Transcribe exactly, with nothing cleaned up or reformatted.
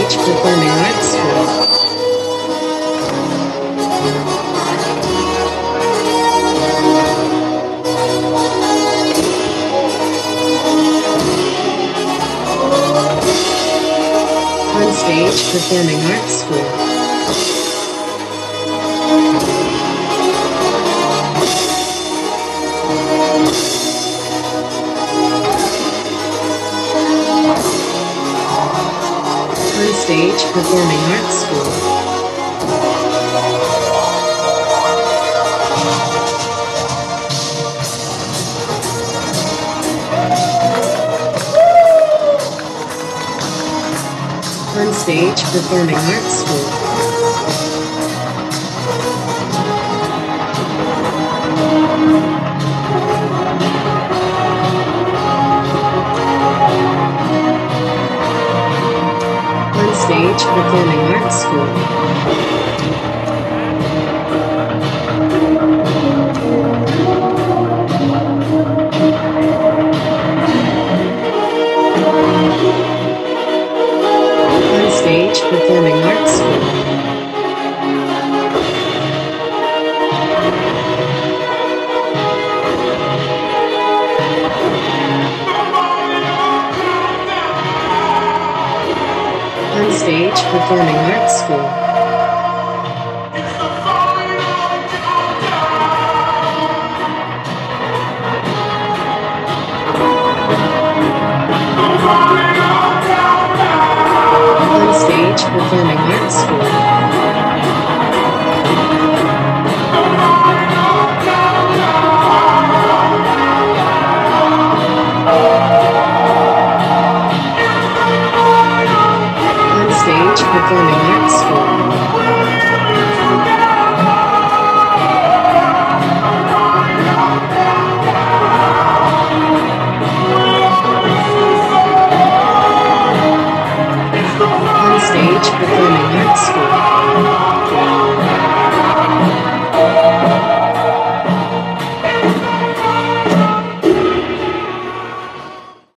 Stage Performing Arts School. On Stage Performing Arts School. On Stage Performing Arts School. On Stage Performing Arts School. On Stage Performing Arts School. On Stage Performing Arts School. On Stage Performing Arts School. On Stage Performing Arts School.